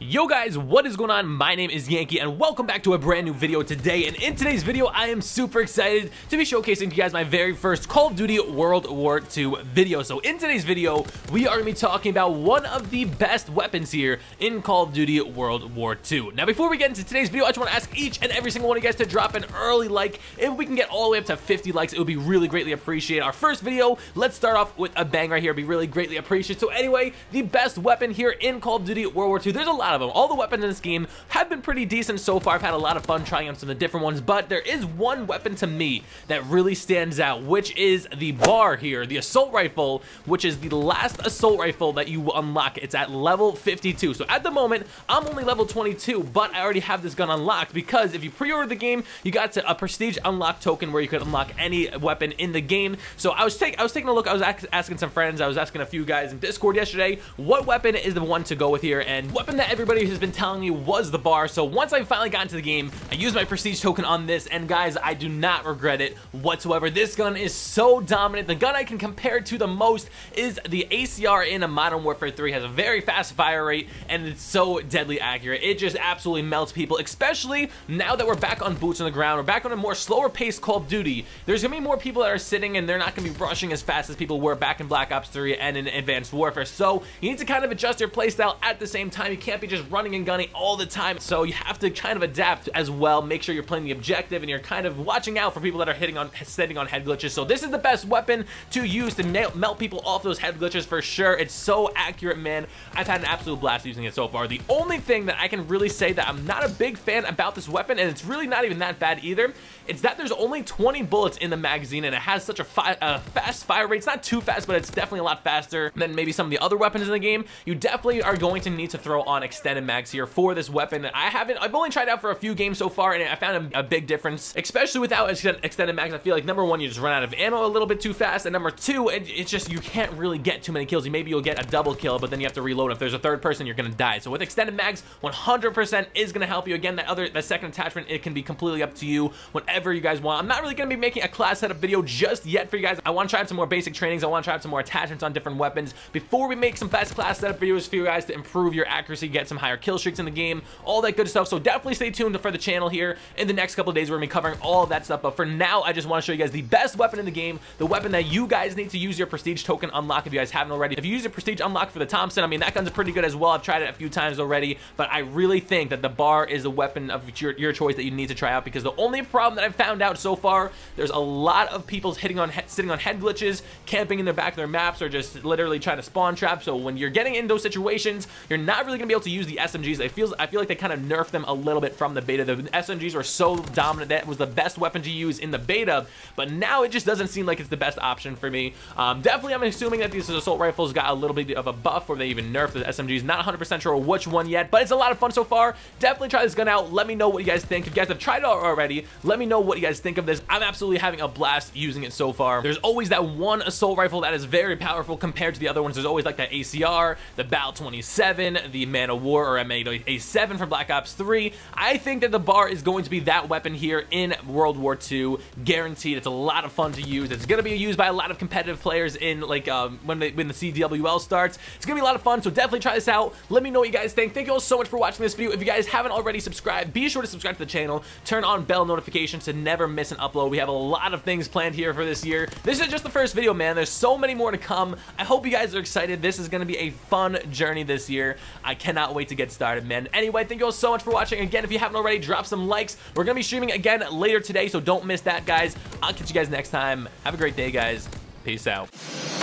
Yo guys, what is going on? My name is Yankee and welcome back to a brand new video today. And in today's video, I am super excited to be showcasing to you guys my very first Call of Duty World War II video. So in today's video, we are going to be talking about one of the best weapons here in Call of Duty World War II. Now before we get into today's video, I just want to ask each and every single one of you guys to drop an early like. If we can get all the way up to 50 likes, it would be really greatly appreciated. Our first video, let's start off with a bang right here. It'd be really greatly appreciated. So anyway, the best weapon here in Call of Duty World War II, there's a lot of them. All the weapons in this game have been pretty decent so far. I've had a lot of fun trying out some of the different ones, but there is one weapon to me that really stands out, which is the BAR here, the assault rifle, which is the last assault rifle that you will unlock. It's at level 52. So at the moment, I'm only level 22, but I already have this gun unlocked because if you pre-order the game, you got a prestige unlock token where you could unlock any weapon in the game. So I was taking a look. I was asking some friends. I was asking a few guys in Discord yesterday, what weapon is the one to go with here? And weapon that everybody has been telling me was the BAR. So once I finally got into the game, I used my prestige token on this, and guys, I do not regret it whatsoever. This gun is so dominant. The gun I can compare it to the most is the ACR in a Modern Warfare 3. It has a very fast fire rate, and it's so deadly accurate. It just absolutely melts people, especially now that we're back on boots on the ground. We're back on a more slower paced Call of Duty. There's gonna be more people that are sitting, and they're not gonna be rushing as fast as people were back in Black Ops 3 and in Advanced Warfare. So you need to kind of adjust your playstyle at the same time. You can't be just running and gunning all the time, so you have to kind of adapt as well. Make sure you're playing the objective and you're kind of watching out for people that are sitting on head glitches. So this is the best weapon to use to melt people off those head glitches for sure. It's so accurate, man. I've had an absolute blast using it so far. The only thing that I can really say that I'm not a big fan about this weapon, and it's really not even that bad either, it's that there's only 20 bullets in the magazine, and it has such a fast fire rate. It's not too fast, but it's definitely a lot faster than maybe some of the other weapons in the game. You definitely are going to need to throw on extended mags here for this weapon. I've only tried out for a few games so far, and I found a big difference, especially without extended mags. I feel like number one, you just run out of ammo a little bit too fast, and number two, it's just you can't really get too many kills. Maybe you'll get a double kill, but then you have to reload. If there's a third person, you're gonna die. So with extended mags, 100% is gonna help you. Again, that second attachment, it can be completely up to you, whatever you guys want. I'm not really gonna be making a class setup video just yet for you guys. I want to try out some more basic trainings. I want to try out some more attachments on different weapons before we make some best class setup videos for you guys to improve your accuracy, get some higher kill streaks in the game, all that good stuff. So definitely stay tuned for the channel here. In the next couple of days, we're gonna be covering all of that stuff. But for now, I just want to show you guys the best weapon in the game, the weapon that you guys need to use your prestige token unlock if you guys haven't already. If you use your prestige unlock for the Thompson, I mean, that gun's pretty good as well. I've tried it a few times already, but I really think that the BAR is the weapon of your choice that you need to try out, because the only problem that I've found out so far, there's a lot of people sitting on head glitches, camping in the back of their maps, or just literally trying to spawn trap. So when you're getting in those situations, you're not really gonna be able to use the SMGs. I feel like they kind of nerfed them a little bit from the beta. The SMGs were so dominant. That was the best weapon to use in the beta, but now it just doesn't seem like it's the best option for me. Definitely, I'm assuming that these assault rifles got a little bit of a buff, or they even nerfed the SMGs. Not 100% sure which one yet, but it's a lot of fun so far. Definitely try this gun out. Let me know what you guys think. If you guys have tried it already, let me know what you guys think of this. I'm absolutely having a blast using it so far. There's always that one assault rifle that is very powerful compared to the other ones. There's always like that ACR, the BAL 27, the Man of War or MA7 from Black Ops 3. I think that the BAR is going to be that weapon here in World War II, guaranteed. It's a lot of fun to use. It's going to be used by a lot of competitive players in like when the CWL starts. It's going to be a lot of fun, so definitely try this out. Let me know what you guys think. Thank you all so much for watching this video. If you guys haven't already subscribed, be sure to subscribe to the channel. Turn on bell notifications to never miss an upload. We have a lot of things planned here for this year. This is just the first video, man. There's so many more to come. I hope you guys are excited. This is going to be a fun journey this year. I cannot wait to get started, man. Anyway, thank you all so much for watching. Again, if you haven't already, drop some likes. We're going to be streaming again later today, so don't miss that, guys. I'll catch you guys next time. Have a great day, guys. Peace out.